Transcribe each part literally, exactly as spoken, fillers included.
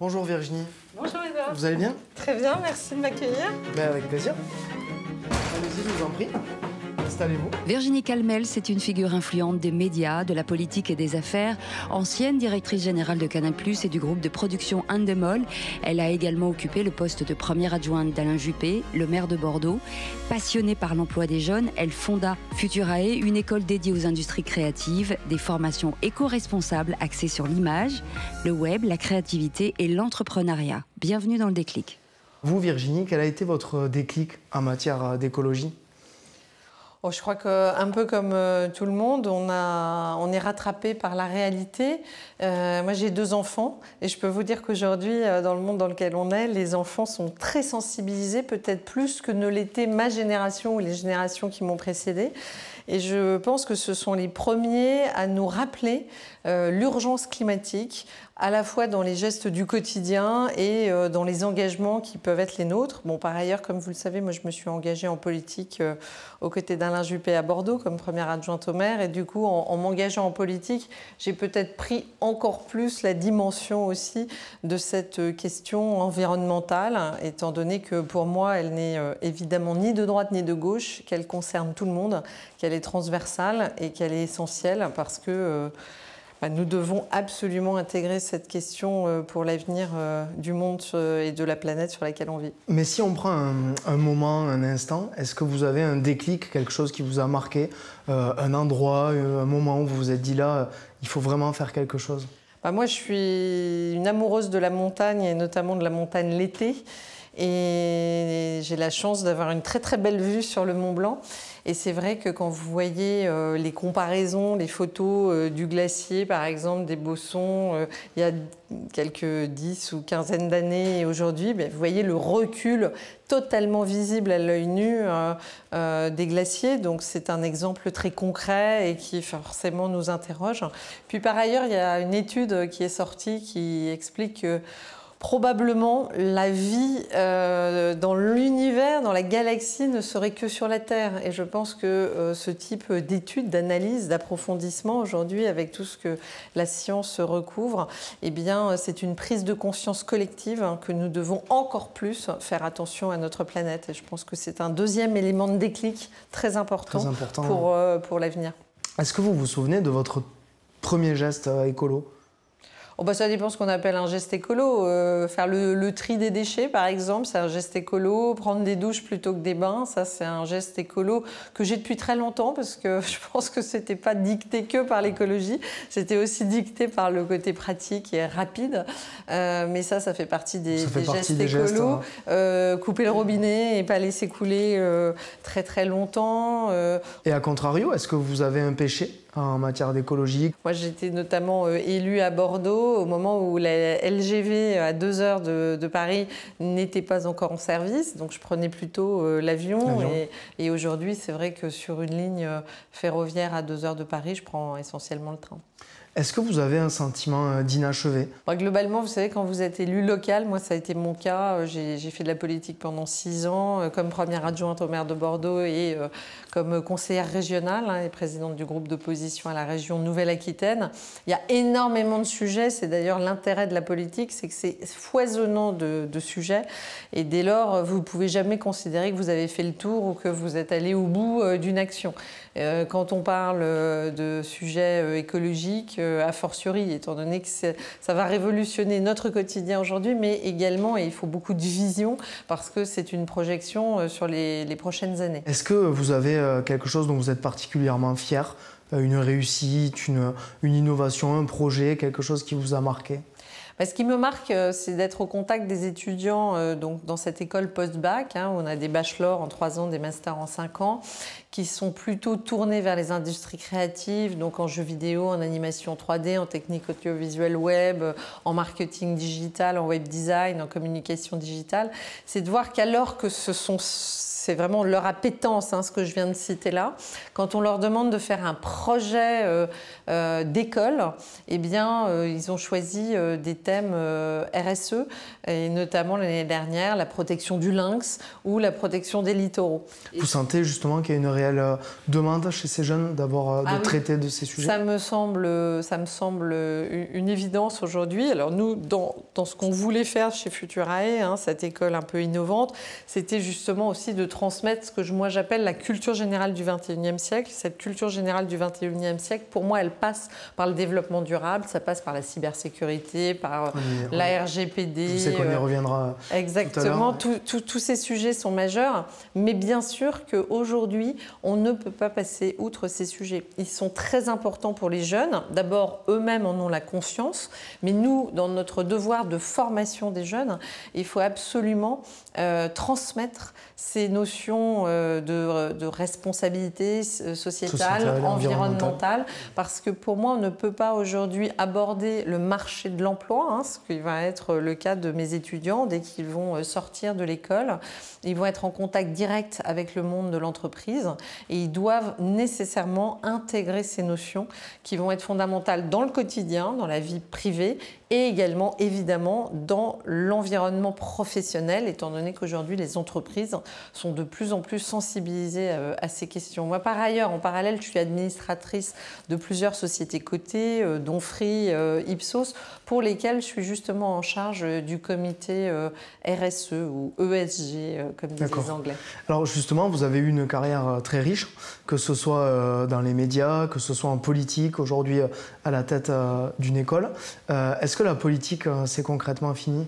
Bonjour Virginie. Bonjour Edouard. Vous allez bien? Très bien, merci de m'accueillir. Ben avec plaisir. Allez-y, je vous en prie. Installez-vous. Virginie Calmel, c'est une figure influente des médias, de la politique et des affaires. Ancienne directrice générale de Canal plus, et du groupe de production Endemol. Elle a également occupé le poste de première adjointe d'Alain Juppé, le maire de Bordeaux. Passionnée par l'emploi des jeunes, elle fonda Futurae, une école dédiée aux industries créatives, des formations éco-responsables axées sur l'image, le web, la créativité et l'entrepreneuriat. Bienvenue dans le déclic. Vous Virginie, quel a été votre déclic en matière d'écologie? Oh, je crois qu'un peu comme euh, tout le monde, on, a, on est rattrapé par la réalité. Euh, moi, j'ai deux enfants et je peux vous dire qu'aujourd'hui, euh, dans le monde dans lequel on est, les enfants sont très sensibilisés, peut-être plus que ne l'était ma génération ou les générations qui m'ont précédée. Et je pense que ce sont les premiers à nous rappeler euh, l'urgence climatique, à la fois dans les gestes du quotidien et euh, dans les engagements qui peuvent être les nôtres. Bon, par ailleurs, comme vous le savez, moi je me suis engagée en politique euh, aux côtés d'Alain Juppé à Bordeaux comme première adjointe au maire. Et du coup, en, en m'engageant en politique, j'ai peut-être pris encore plus la dimension aussi de cette question environnementale, étant donné que pour moi, elle n'est euh, évidemment ni de droite ni de gauche, qu'elle concerne tout le monde, qu'elle est transversale et qu'elle est essentielle parce que euh, bah, nous devons absolument intégrer cette question euh, pour l'avenir euh, du monde euh, et de la planète sur laquelle on vit. Mais si on prend un, un moment, un instant, est-ce que vous avez un déclic, quelque chose qui vous a marqué, euh, un endroit, un moment où vous vous êtes dit là, euh, il faut vraiment faire quelque chose? Bah, moi, je suis une amoureuse de la montagne et notamment de la montagne l'été. Et j'ai la chance d'avoir une très très belle vue sur le Mont Blanc. Et c'est vrai que quand vous voyez euh, les comparaisons, les photos euh, du glacier, par exemple, des Bossons, euh, il y a quelques dix ou quinzaine d'années et aujourd'hui, ben, vous voyez le recul totalement visible à l'œil nu euh, euh, des glaciers. Donc c'est un exemple très concret et qui forcément nous interroge. Puis par ailleurs, il y a une étude qui est sortie qui explique que probablement, la vie euh, dans l'univers, dans la galaxie, ne serait que sur la Terre. Et je pense que euh, ce type d'études, d'analyse, d'approfondissement, aujourd'hui, avec tout ce que la science recouvre, eh bien, c'est une prise de conscience collective hein, que nous devons encore plus faire attention à notre planète. Et je pense que c'est un deuxième élément de déclic très important, très important pour, ouais. euh, pour l'avenir. Est-ce que vous vous souvenez de votre premier geste euh, écolo ? Oh bah ça dépend ce qu'on appelle un geste écolo. Euh, faire le, le tri des déchets, par exemple, c'est un geste écolo. Prendre des douches plutôt que des bains, ça c'est un geste écolo que j'ai depuis très longtemps parce que je pense que c'était pas dicté que par l'écologie, c'était aussi dicté par le côté pratique et rapide. Euh, mais ça, ça fait partie des, ça fait des partie gestes des écolos. Gestes, hein. euh, couper le robinet et pas laisser couler euh, très très longtemps. Euh. Et à contrario, est-ce que vous avez un péché en matière d'écologie? Moi, j'étais notamment euh, élue à Bordeaux au moment où la L G V à deux heures de, de Paris n'était pas encore en service. Donc, je prenais plutôt euh, l'avion. Et, et aujourd'hui, c'est vrai que sur une ligne ferroviaire à deux heures de Paris, je prends essentiellement le train. Est-ce que vous avez un sentiment d'inachevé? Bah, globalement, vous savez, quand vous êtes élu local, moi ça a été mon cas, j'ai fait de la politique pendant six ans, euh, comme première adjointe au maire de Bordeaux et euh, comme conseillère régionale hein, et présidente du groupe d'opposition à la région Nouvelle-Aquitaine. Il y a énormément de sujets, c'est d'ailleurs l'intérêt de la politique, c'est que c'est foisonnant de, de sujets et dès lors, vous ne pouvez jamais considérer que vous avez fait le tour ou que vous êtes allé au bout euh, d'une action. Euh, quand on parle de sujets euh, écologiques, a fortiori, étant donné que ça va révolutionner notre quotidien aujourd'hui, mais également, et il faut beaucoup de vision, parce que c'est une projection sur les, les prochaines années. Est-ce que vous avez quelque chose dont vous êtes particulièrement fier, une réussite, une, une innovation, un projet, quelque chose qui vous a marqué ? Ce qui me marque, c'est d'être au contact des étudiants euh, donc dans cette école post-bac, hein, où on a des bachelors en trois ans, des masters en cinq ans, qui sont plutôt tournés vers les industries créatives, donc en jeux vidéo, en animation trois D, en technique audiovisuelle web, en marketing digital, en web design, en communication digitale. C'est de voir qu'alors que ce sont c'est vraiment leur appétence, hein, ce que je viens de citer là. Quand on leur demande de faire un projet euh, euh, d'école, eh bien, euh, ils ont choisi euh, des thèmes euh, R S E, et notamment l'année dernière, la protection du lynx ou la protection des littoraux. Vous sentez justement qu'il y a une réelle euh, demande chez ces jeunes d'avoir, euh, de ah, traiter oui. de ces sujets? Ça me semble, ça me semble une, une évidence aujourd'hui. Alors nous, dans, dans ce qu'on voulait faire chez Futurae, hein, cette école un peu innovante, c'était justement aussi de transmettre ce que je, moi j'appelle la culture générale du vingt et unième siècle. Cette culture générale du vingt et unième siècle, pour moi, elle passe par le développement durable, ça passe par la cybersécurité, par oui, la oui. R G P D. Je sais qu'on y reviendra. Exactement, tout à l'heure. Tous ces sujets sont majeurs, mais bien sûr qu'aujourd'hui, on ne peut pas passer outre ces sujets. Ils sont très importants pour les jeunes. D'abord, eux-mêmes en ont la conscience, mais nous, dans notre devoir de formation des jeunes, il faut absolument euh, transmettre ces notions euh, de, de responsabilité sociétale, sociétale environnementale, parce que pour moi, on ne peut pas aujourd'hui aborder le marché de l'emploi, hein, ce qui va être le cas de mes étudiants dès qu'ils vont sortir de l'école. Ils vont être en contact direct avec le monde de l'entreprise et ils doivent nécessairement intégrer ces notions qui vont être fondamentales dans le quotidien, dans la vie privée et également, évidemment, dans l'environnement professionnel, étant donné qu'aujourd'hui, les entreprises sont de plus en plus sensibilisées à ces questions. Moi, par ailleurs, en parallèle, je suis administratrice de plusieurs sociétés cotées, dont Free, Ipsos, pour lesquelles je suis justement en charge du comité R S E ou E S G, comme disent les Anglais. Alors justement, vous avez eu une carrière très riche, que ce soit dans les médias, que ce soit en politique, aujourd'hui à la tête d'une école. Est-ce que la politique, c'est concrètement fini?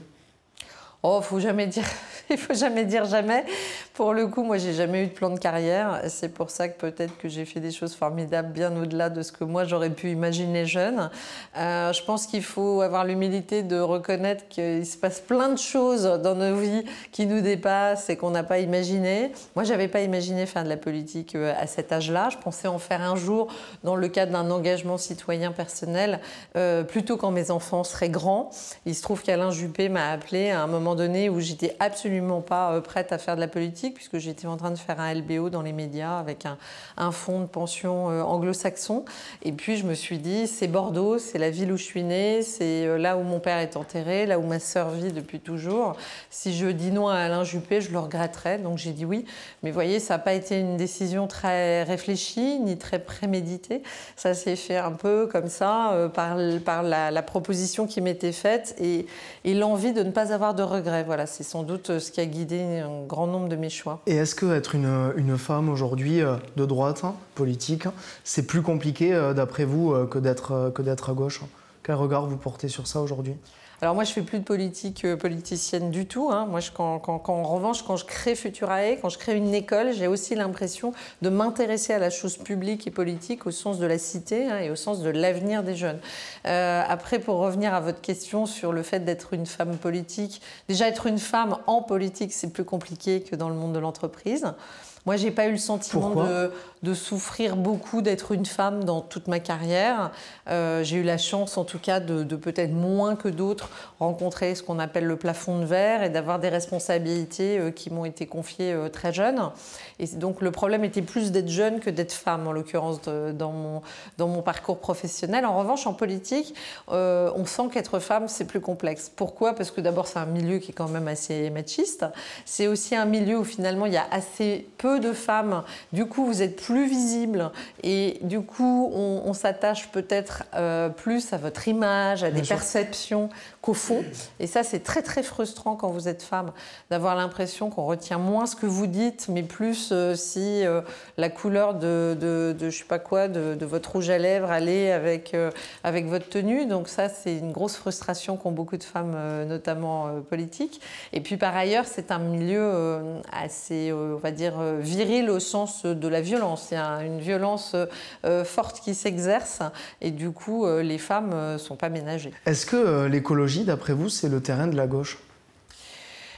Oh, faut jamais dire, il faut jamais dire jamais. Pour le coup, moi, j'ai jamais eu de plan de carrière. C'est pour ça que peut-être que j'ai fait des choses formidables bien au-delà de ce que moi j'aurais pu imaginer jeune. Euh, je pense qu'il faut avoir l'humilité de reconnaître qu'il se passe plein de choses dans nos vies qui nous dépassent et qu'on n'a pas imaginé. Moi, j'avais pas imaginé faire de la politique à cet âge-là. Je pensais en faire un jour dans le cadre d'un engagement citoyen personnel, euh, plutôt quand mes enfants seraient grands. Il se trouve qu'Alain Juppé m'a appelé à un moment donné où j'étais absolument pas prête à faire de la politique puisque j'étais en train de faire un L B O dans les médias avec un, un fonds de pension anglo-saxon. Et puis je me suis dit, c'est Bordeaux, c'est la ville où je suis née, c'est là où mon père est enterré, là où ma sœur vit depuis toujours. Si je dis non à Alain Juppé, je le regretterais. Donc j'ai dit oui. Mais vous voyez, ça n'a pas été une décision très réfléchie ni très préméditée. Ça s'est fait un peu comme ça euh, par, par la, la proposition qui m'était faite et, et l'envie de ne pas avoir de regrets. Voilà, c'est sans doute ce qui a guidé un grand nombre de mes choix. Et est-ce qu'être une, une femme aujourd'hui de droite, hein, politique, c'est plus compliqué d'après vous que d'être que d'être à gauche? Quel regard vous portez sur ça aujourd'hui? Alors moi, je ne fais plus de politique euh, politicienne du tout. Hein. Moi, je, quand, quand, quand, en revanche, quand je crée Futurae, quand je crée une école, j'ai aussi l'impression de m'intéresser à la chose publique et politique au sens de la cité hein, et au sens de l'avenir des jeunes. Euh, après, pour revenir à votre question sur le fait d'être une femme politique, déjà être une femme en politique, c'est plus compliqué que dans le monde de l'entreprise. Moi, je n'ai pas eu le sentiment de, de souffrir beaucoup d'être une femme dans toute ma carrière. Euh, j'ai eu la chance, en tout cas, de, de peut-être moins que d'autres rencontrer ce qu'on appelle le plafond de verre et d'avoir des responsabilités euh, qui m'ont été confiées euh, très jeune. Et donc, le problème était plus d'être jeune que d'être femme, en l'occurrence, dans mon, dans mon parcours professionnel. En revanche, en politique, euh, on sent qu'être femme, c'est plus complexe. Pourquoi? Parce que d'abord, c'est un milieu qui est quand même assez machiste. C'est aussi un milieu où, finalement, il y a assez peu de femmes, du coup vous êtes plus visible et du coup on, on s'attache peut-être euh, plus à votre image, à des Bien perceptions qu'au fond. Et ça c'est très très frustrant quand vous êtes femme, d'avoir l'impression qu'on retient moins ce que vous dites, mais plus euh, si euh, la couleur de, de, de je sais pas quoi, de, de votre rouge à lèvres allait avec, euh, avec votre tenue. Donc ça c'est une grosse frustration qu'ont beaucoup de femmes, euh, notamment euh, politiques. Et puis par ailleurs c'est un milieu euh, assez, euh, on va dire, euh, viril au sens de la violence. Il y a une violence euh, forte qui s'exerce et du coup, euh, les femmes ne euh, sont pas ménagées. Est-ce que euh, l'écologie, d'après vous, c'est le terrain de la gauche ?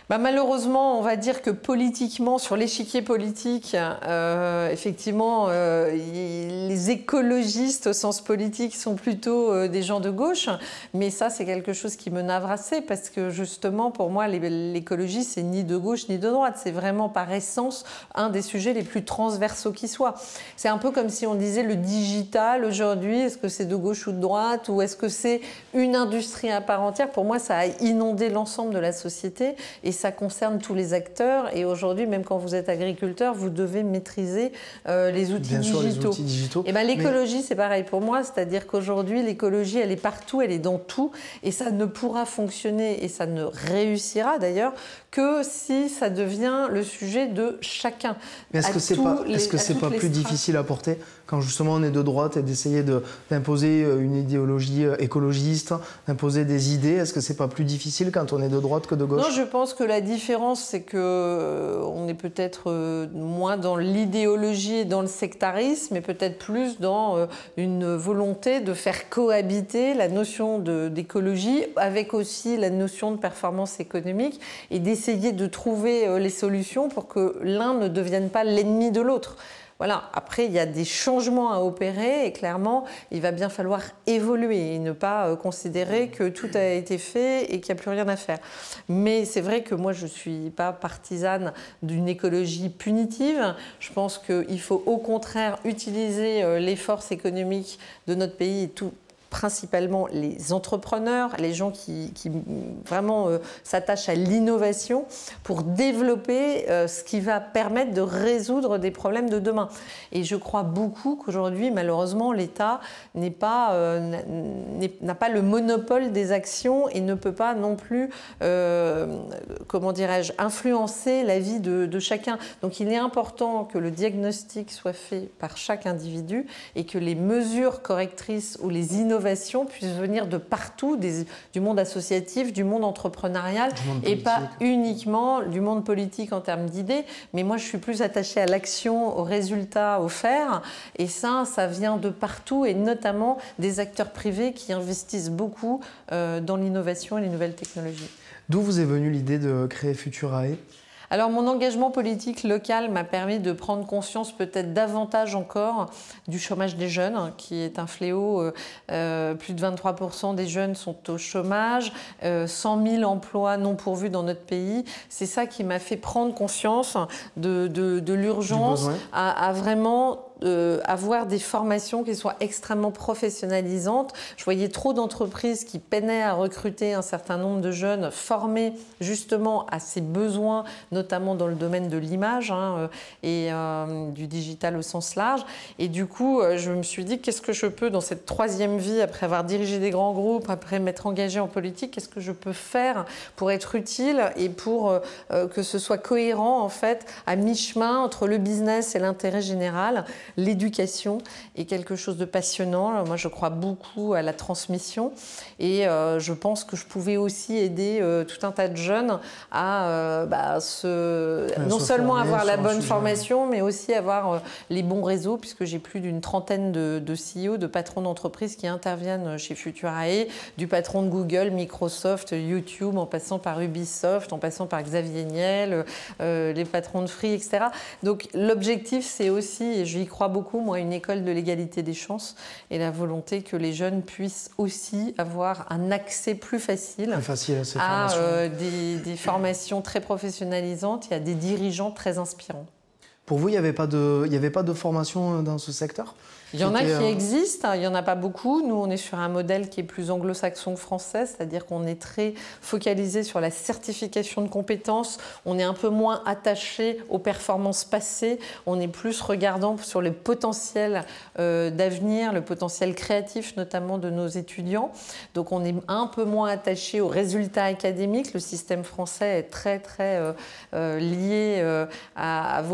Bah malheureusement, on va dire que politiquement, sur l'échiquier politique, euh, effectivement, euh, les écologistes au sens politique sont plutôt euh, des gens de gauche. Mais ça, c'est quelque chose qui me navre assez parce que justement, pour moi, l'écologie, c'est ni de gauche ni de droite. C'est vraiment par essence un des sujets les plus transversaux qui soient. C'est un peu comme si on disait le digital aujourd'hui, est-ce que c'est de gauche ou de droite ou est-ce que c'est une industrie à part entière? Pour moi, ça a inondé l'ensemble de la société et ça concerne tous les acteurs. Et aujourd'hui, même quand vous êtes agriculteur, vous devez maîtriser euh, les outils Bien digitaux. sûr, les outils digitaux. Et ben, l'écologie, mais... c'est pareil pour moi. C'est-à-dire qu'aujourd'hui, l'écologie, elle est partout, elle est dans tout. Et ça ne pourra fonctionner, et ça ne réussira d'ailleurs, que si ça devient le sujet de chacun. Mais est-ce que c'est pas, est-ce que c'est pas plus difficile à porter quand justement on est de droite et d'essayer d'imposer une idéologie écologiste, d'imposer des idées? Est-ce que c'est pas plus difficile quand on est de droite que de gauche? Non, je pense que la différence, c'est que euh, on est peut-être euh, moins dans l'idéologie et dans le sectarisme, mais peut-être plus dans euh, une volonté de faire cohabiter la notion d'écologie avec aussi la notion de performance économique et d'essayer de trouver euh, les solutions pour que l'un ne devienne pas l'ennemi de l'autre. Voilà. Après, il y a des changements à opérer et clairement, il va bien falloir évoluer et ne pas euh, considérer que tout a été fait et qu'il n'y a plus rien à faire. Mais c'est vrai que moi, je ne suis pas partisane d'une écologie punitive. Je pense qu'il faut au contraire utiliser euh, les forces économiques de notre pays et tout. Principalement les entrepreneurs, les gens qui, qui vraiment euh, s'attachent à l'innovation pour développer euh, ce qui va permettre de résoudre des problèmes de demain. Et je crois beaucoup qu'aujourd'hui, malheureusement, l'État n'est pas, euh, n'a pas le monopole des actions et ne peut pas non plus, euh, comment dirais-je, influencer la vie de, de chacun. Donc il est important que le diagnostic soit fait par chaque individu et que les mesures correctrices ou les innovations puissent venir de partout, des, du monde associatif, du monde entrepreneurial monde et pas uniquement du monde politique en termes d'idées. Mais moi, je suis plus attachée à l'action, aux résultats, au faire. Et ça, ça vient de partout et notamment des acteurs privés qui investissent beaucoup euh, dans l'innovation et les nouvelles technologies. D'où vous est venue l'idée de créer Futurae ? Alors, mon engagement politique local m'a permis de prendre conscience peut-être davantage encore du chômage des jeunes, qui est un fléau. Euh, plus de vingt-trois pour cent des jeunes sont au chômage, euh, cent mille emplois non pourvus dans notre pays. C'est ça qui m'a fait prendre conscience de, de, de l'urgence à, à vraiment... Euh, avoir des formations qui soient extrêmement professionnalisantes. Je voyais trop d'entreprises qui peinaient à recruter un certain nombre de jeunes formés justement à ces besoins, notamment dans le domaine de l'image hein, et euh, du digital au sens large. Et du coup, je me suis dit, qu'est-ce que je peux dans cette troisième vie, après avoir dirigé des grands groupes, après m'être engagée en politique, qu'est-ce que je peux faire pour être utile et pour euh, que ce soit cohérent en fait à mi-chemin entre le business et l'intérêt général. L'éducation est quelque chose de passionnant. Moi, je crois beaucoup à la transmission et euh, je pense que je pouvais aussi aider euh, tout un tas de jeunes à euh, bah, se, ouais, non seulement avoir la bonne formation, mais aussi avoir euh, les bons réseaux, puisque j'ai plus d'une trentaine de, de C E O, de patrons d'entreprises qui interviennent chez Futurae, du patron de Google, Microsoft, YouTube, en passant par Ubisoft, en passant par Xavier Niel, euh, les patrons de Free, et cetera. Donc l'objectif, c'est aussi, et j'y crois beaucoup, moi, une école de l'égalité des chances et la volonté que les jeunes puissent aussi avoir un accès plus facile, plus facile à, ces à formations. Euh, des, des formations très professionnalisantes et à des dirigeants très inspirants. Pour vous, il n'y avait pas de, il n'y avait pas de formation dans ce secteur ? Il y en a qui existent, il n'y en a pas beaucoup. Nous, on est sur un modèle qui est plus anglo-saxon que français, c'est-à-dire qu'on est très focalisé sur la certification de compétences. On est un peu moins attaché aux performances passées. On est plus regardant sur le potentiel euh, d'avenir, le potentiel créatif notamment de nos étudiants. Donc, on est un peu moins attaché aux résultats académiques. Le système français est très, très euh, euh, lié euh, à, à vos performances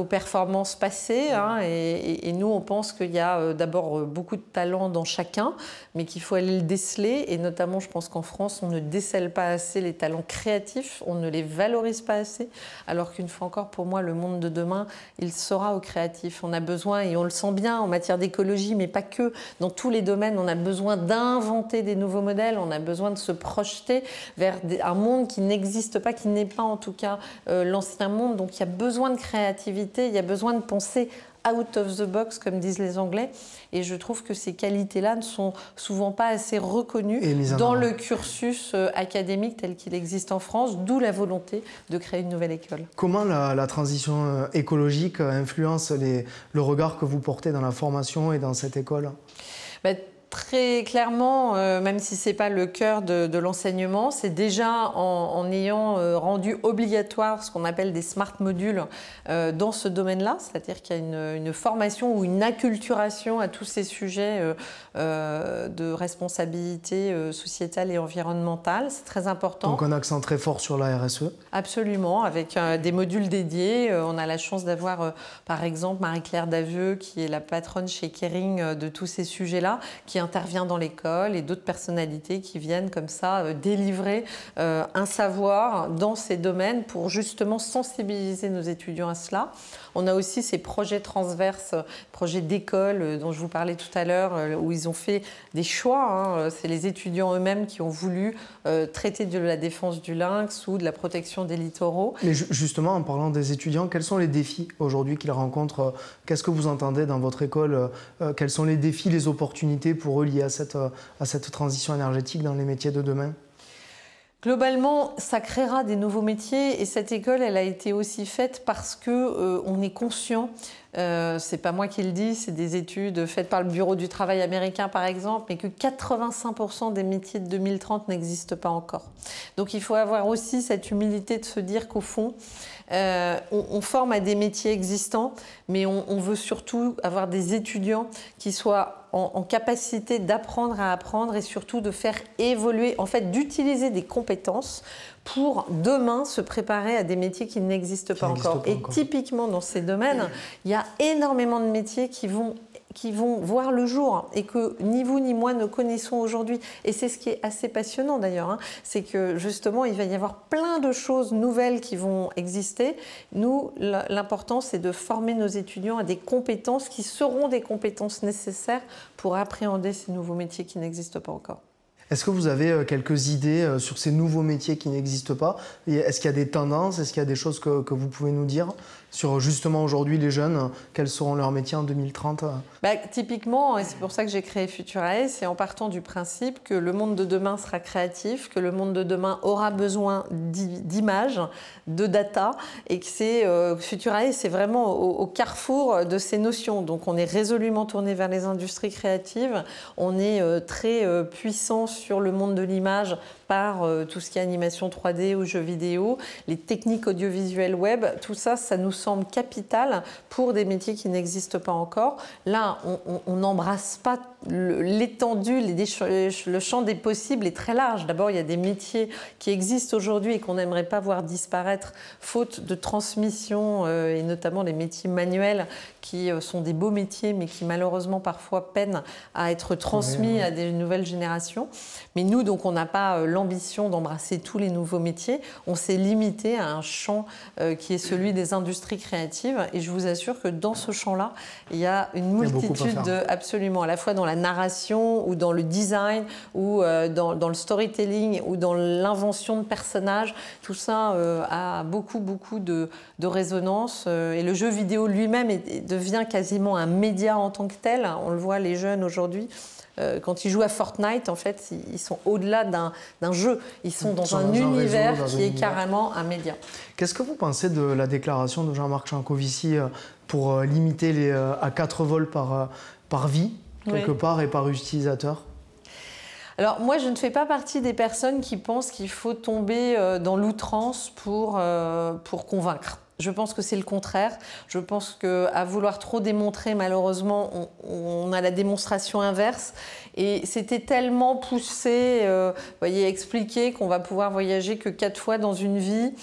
performances passées, hein, et, et nous on pense qu'il y a d'abord beaucoup de talent dans chacun, mais qu'il faut aller le déceler, et notamment je pense qu'en France on ne décèle pas assez les talents créatifs, on ne les valorise pas assez, alors qu'une fois encore pour moi le monde de demain il sera au créatif. On a besoin, et on le sent bien en matière d'écologie, mais pas que, dans tous les domaines on a besoin d'inventer des nouveaux modèles, on a besoin de se projeter vers des, un monde qui n'existe pas, qui n'est pas en tout cas euh, l'ancien monde. Donc il y a besoin de créativité, il y a besoin de penser out of the box, comme disent les Anglais. Et je trouve que ces qualités-là ne sont souvent pas assez reconnues dans le cursus euh, académique tel qu'il existe en France, d'où la volonté de créer une nouvelle école. Comment la, la transition euh, écologique influence les, le regard que vous portez dans la formation et dans cette école? Ben, Très clairement, euh, même si ce n'est pas le cœur de, de l'enseignement, c'est déjà en, en ayant euh, rendu obligatoire ce qu'on appelle des smart modules euh, dans ce domaine-là, c'est-à-dire qu'il y a une, une formation ou une acculturation à tous ces sujets euh, euh, de responsabilité euh, sociétale et environnementale. C'est très important. Donc un accent très fort sur la R S E. Absolument, avec euh, des modules dédiés. Euh, on a la chance d'avoir, euh, par exemple, Marie-Claire Daveux, qui est la patronne chez Kering euh, de tous ces sujets-là, qui intervient dans l'école, et d'autres personnalités qui viennent comme ça euh, délivrer euh, un savoir dans ces domaines pour justement sensibiliser nos étudiants à cela. On a aussi ces projets transverses, projets d'école euh, dont je vous parlais tout à l'heure, euh, où ils ont fait des choix. Hein. C'est les étudiants eux-mêmes qui ont voulu euh, traiter de la défense du lynx ou de la protection des littoraux. Mais justement, en parlant des étudiants, quels sont les défis aujourd'hui qu'ils rencontrent? Qu'est-ce que vous entendez dans votre école? Quels sont les défis, les opportunités pour eux liés à cette, à cette transition énergétique dans les métiers de demain? Globalement, ça créera des nouveaux métiers, et cette école, elle a été aussi faite parce que euh, on est conscient. Euh, c'est pas moi qui le dis, c'est des études faites par le Bureau du travail américain par exemple, mais que quatre-vingt-cinq pour cent des métiers de deux mille trente n'existent pas encore. Donc il faut avoir aussi cette humilité de se dire qu'au fond, euh, on, on forme à des métiers existants, mais on, on veut surtout avoir des étudiants qui soient en, en capacité d'apprendre à apprendre, et surtout de faire évoluer, en fait d'utiliser des compétences pour demain se préparer à des métiers qui n'existent pas encore. Et typiquement dans ces domaines, il y a énormément de métiers qui vont, qui vont voir le jour et que ni vous ni moi ne connaissons aujourd'hui. Et c'est ce qui est assez passionnant d'ailleurs, hein, c'est que justement il va y avoir plein de choses nouvelles qui vont exister. Nous, l'important c'est de former nos étudiants à des compétences qui seront des compétences nécessaires pour appréhender ces nouveaux métiers qui n'existent pas encore. Est-ce que vous avez quelques idées sur ces nouveaux métiers qui n'existent pas? Est-ce qu'il y a des tendances? Est-ce qu'il y a des choses que, que vous pouvez nous dire sur justement aujourd'hui les jeunes? Quels seront leurs métiers en deux mille trente? Bah, typiquement, et c'est pour ça que j'ai créé Futurae, c'est en partant du principe que le monde de demain sera créatif, que le monde de demain aura besoin d'images, de data, et que c'est euh, Futurae, c'est vraiment au, au carrefour de ces notions. Donc on est résolument tourné vers les industries créatives, on est euh, très euh, puissant sur le monde de l'image par euh, tout ce qui est animation trois D ou jeux vidéo, les techniques audiovisuelles web, tout ça, ça nous semble capital pour des métiers qui n'existent pas encore. Là, on n'embrasse pas l'étendue, le champ des possibles est très large. D'abord, il y a des métiers qui existent aujourd'hui et qu'on n'aimerait pas voir disparaître faute de transmission, euh, et notamment les métiers manuels qui euh, sont des beaux métiers mais qui malheureusement parfois peinent à être transmis à des nouvelles générations. Mais nous, donc, on n'a pas euh, l'ambition d'embrasser tous les nouveaux métiers. On s'est limité à un champ euh, qui est celui des industries créatives, et je vous assure que dans ce champ-là, il y a une multitude de, absolument, à la fois dans la narration ou dans le design ou euh, dans, dans le storytelling ou dans l'invention de personnages. Tout ça euh, a beaucoup, beaucoup de, de résonance, euh, et le jeu vidéo lui-même devient quasiment un média en tant que tel. On le voit, les jeunes aujourd'hui, Euh, quand ils jouent à Fortnite, en fait, ils sont au-delà d'un jeu. Ils sont dans, ils sont un, dans un univers réseau, dans qui un est univers. Carrément un média. Qu'est-ce que vous pensez de la déclaration de Jean-Marc Jancovici pour limiter les, à quatre vols par, par vie, quelque oui. part, et par utilisateur? Alors moi, je ne fais pas partie des personnes qui pensent qu'il faut tomber dans l'outrance pour, euh, pour convaincre. Je pense que c'est le contraire. Je pense qu'à vouloir trop démontrer, malheureusement, on, on a la démonstration inverse. Et c'était tellement poussé, euh, voyez, expliqué qu'on va pouvoir voyager que quatre fois dans une vie.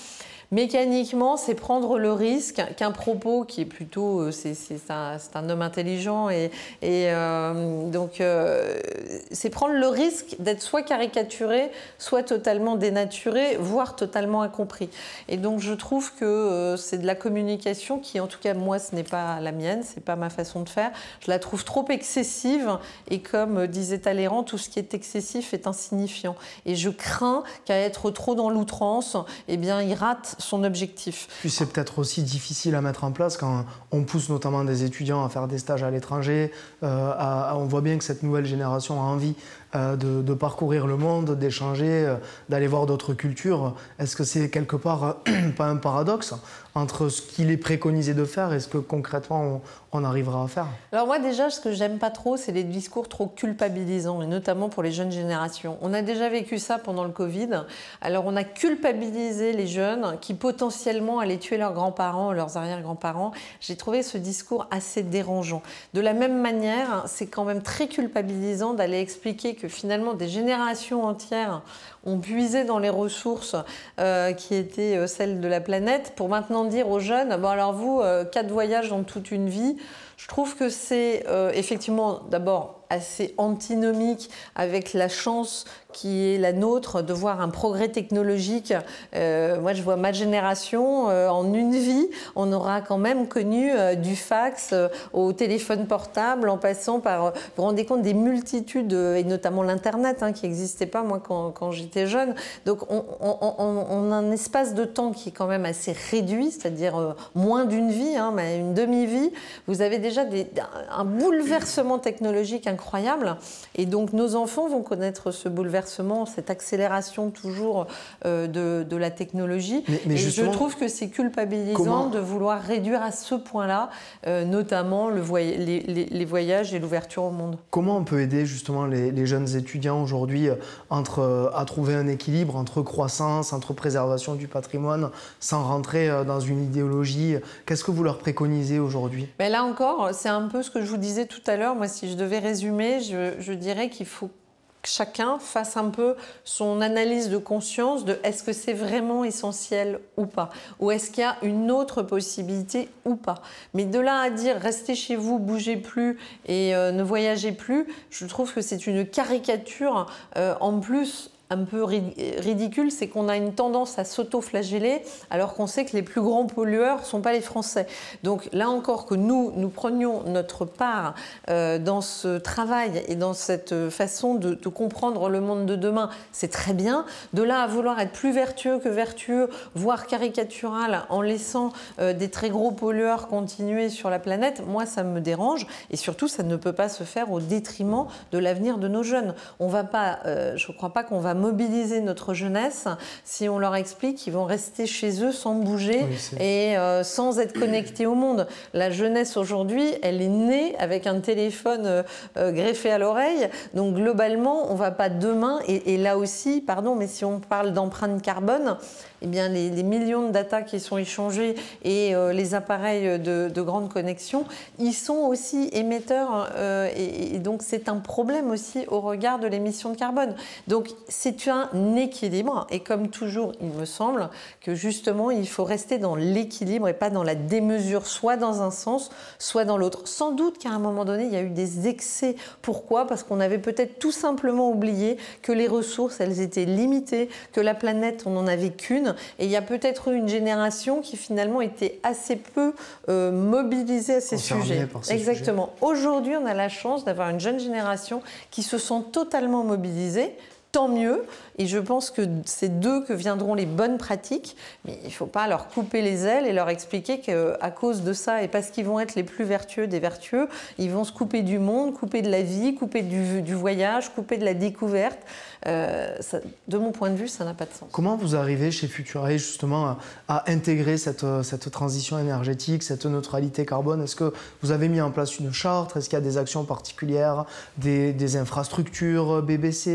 Mécaniquement, c'est prendre le risque qu'un propos qui est plutôt, c'est un, un homme intelligent et, et euh, donc euh, c'est prendre le risque d'être soit caricaturé, soit totalement dénaturé, voire totalement incompris. Et donc je trouve que euh, c'est de la communication qui, en tout cas moi, ce n'est pas la mienne, c'est pas ma façon de faire. Je la trouve trop excessive et comme disait Talleyrand, tout ce qui est excessif est insignifiant. Et je crains qu'à être trop dans l'outrance, eh bien, il rate son objectif. Puis c'est peut-être aussi difficile à mettre en place quand on pousse notamment des étudiants à faire des stages à l'étranger. Euh, on voit bien que cette nouvelle génération a envie euh, de, de parcourir le monde, d'échanger, euh, d'aller voir d'autres cultures. Est-ce que c'est quelque part euh, pas un paradoxe entre ce qu'il est préconisé de faire et ce que concrètement on, on arrivera à faire? Alors moi déjà, ce que j'aime pas trop, c'est les discours trop culpabilisants, et notamment pour les jeunes générations. On a déjà vécu ça pendant le Covid. Alors on a culpabilisé les jeunes qui potentiellement allaient tuer leurs grands-parents, leurs arrière-grands-parents. J'ai trouvé ce discours assez dérangeant. De la même manière, c'est quand même très culpabilisant d'aller expliquer que finalement des générations entières ont puisé dans les ressources euh, qui étaient euh, celles de la planète pour maintenant dire aux jeunes, bon alors vous, euh, quatre voyages dans toute une vie. Je trouve que c'est euh, effectivement d'abord assez antinomique avec la chance qui est la nôtre de voir un progrès technologique. Euh, moi, je vois ma génération, euh, en une vie, on aura quand même connu euh, du fax euh, au téléphone portable, en passant par, euh, vous vous rendez compte des multitudes, euh, et notamment l'Internet, hein, qui n'existait pas, moi, quand, quand j'étais jeune. Donc, on, on, on, on a un espace de temps qui est quand même assez réduit, c'est-à-dire euh, moins d'une vie, hein, mais une demi-vie. Vous avez déjà des, un bouleversement technologique incroyable, et donc nos enfants vont connaître ce bouleversement, cette accélération toujours euh, de, de la technologie. Mais, mais et je trouve que c'est culpabilisant comment... de vouloir réduire à ce point-là, euh, notamment le voy les, les, les voyages et l'ouverture au monde. Comment on peut aider justement les, les jeunes étudiants aujourd'hui entre à trouver un équilibre entre croissance, entre préservation du patrimoine, sans rentrer dans une idéologie? Qu'est-ce que vous leur préconisez aujourd'hui? Ben là encore, c'est un peu ce que je vous disais tout à l'heure. Moi, si je devais résumer, je, je dirais qu'il faut que chacun fasse un peu son analyse de conscience de est-ce que c'est vraiment essentiel ou pas, ou est-ce qu'il y a une autre possibilité ou pas. Mais de là à dire restez chez vous, bougez plus et euh, ne voyagez plus, je trouve que c'est une caricature euh, en plus un peu ridicule, c'est qu'on a une tendance à s'auto-flageller alors qu'on sait que les plus grands pollueurs ne sont pas les Français. Donc là encore, que nous, nous prenions notre part euh, dans ce travail et dans cette façon de, de comprendre le monde de demain, c'est très bien. De là à vouloir être plus vertueux que vertueux, voire caricatural, en laissant euh, des très gros pollueurs continuer sur la planète, moi ça me dérange. Et surtout, ça ne peut pas se faire au détriment de l'avenir de nos jeunes. On va pas, euh, je ne crois pas qu'on va mobiliser notre jeunesse si on leur explique qu'ils vont rester chez eux sans bouger oui, et euh, sans être connectés au monde. La jeunesse aujourd'hui, elle est née avec un téléphone euh, euh, greffé à l'oreille. Donc globalement, on ne va pas demain, et, et là aussi, pardon, mais si on parle d'empreinte carbone, eh bien, les, les millions de data qui sont échangés et euh, les appareils de, de grande connexion, ils sont aussi émetteurs euh, et, et donc c'est un problème aussi au regard de l'émission de carbone. Donc c'est un équilibre et comme toujours, il me semble que justement, il faut rester dans l'équilibre et pas dans la démesure, soit dans un sens, soit dans l'autre. Sans doute qu'à un moment donné, il y a eu des excès. Pourquoi? Parce qu'on avait peut-être tout simplement oublié que les ressources, elles étaient limitées, que la planète, on n'en avait qu'une. Et il y a peut-être eu une génération qui finalement était assez peu euh, mobilisée à ces sujets. Ces Exactement. Aujourd'hui, on a la chance d'avoir une jeune génération qui se sent totalement mobilisée. Tant mieux, et je pense que c'est d'eux que viendront les bonnes pratiques, mais il ne faut pas leur couper les ailes et leur expliquer qu'à cause de ça, et parce qu'ils vont être les plus vertueux des vertueux, ils vont se couper du monde, couper de la vie, couper du, du voyage, couper de la découverte. Euh, ça, de mon point de vue, ça n'a pas de sens. Comment vous arrivez chez Futurae justement à, à intégrer cette, cette transition énergétique, cette neutralité carbone? Est-ce que vous avez mis en place une charte? Est-ce qu'il y a des actions particulières, des, des infrastructures B B C?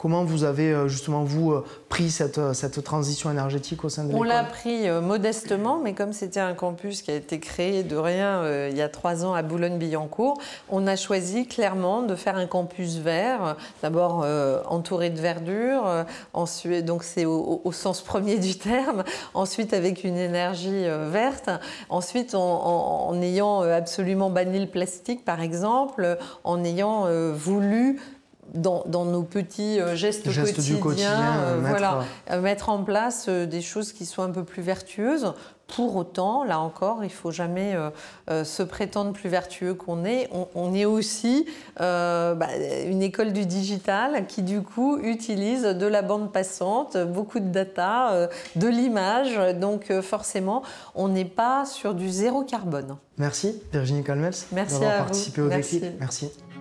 Comment vous avez justement, vous, pris cette, cette transition énergétique au sein de l'école? On l'a pris euh, modestement, mais comme c'était un campus qui a été créé de rien euh, il y a trois ans à Boulogne-Billancourt, on a choisi clairement de faire un campus vert, d'abord euh, entouré de verdure, euh, ensuite, donc c'est au, au sens premier du terme, ensuite avec une énergie euh, verte, ensuite en, en, en ayant absolument banni le plastique par exemple, en ayant euh, voulu Dans, dans nos petits euh, gestes, gestes quotidiens, quotidien, euh, mettre... voilà, euh, mettre en place euh, des choses qui soient un peu plus vertueuses. Pour autant, là encore, il ne faut jamais euh, euh, se prétendre plus vertueux qu'on est. On, on est aussi euh, bah, une école du digital qui, du coup, utilise de la bande passante, beaucoup de data, euh, de l'image. Donc, euh, forcément, on n'est pas sur du zéro carbone. Merci, Virginie Calmels, Merci d'avoir à participé vous. au Merci. déclic. Merci.